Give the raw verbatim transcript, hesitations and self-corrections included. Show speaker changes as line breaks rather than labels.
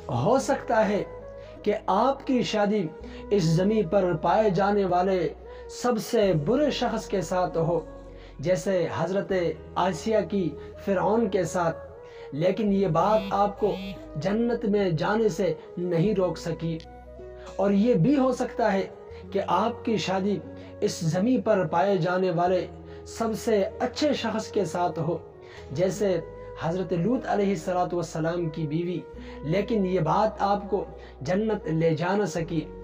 हो सकता है कि आपकी शादी इस ज़मीन पर पाए जाने वाले सबसे बुरे शख्स के साथ हो, जैसे हज़रत आसिया की फ़िरऔन के साथ, लेकिन ये बात आपको जन्नत में जाने से नहीं रोक सकी। और ये भी हो सकता है कि आपकी शादी इस ज़मीन पर पाए जाने वाले सबसे अच्छे शख्स के साथ हो, जैसे हज़रत लूत अलैहिस्सलातु वस्सलाम की बीवी, लेकिन ये बात आपको जन्नत ले जा न सकी।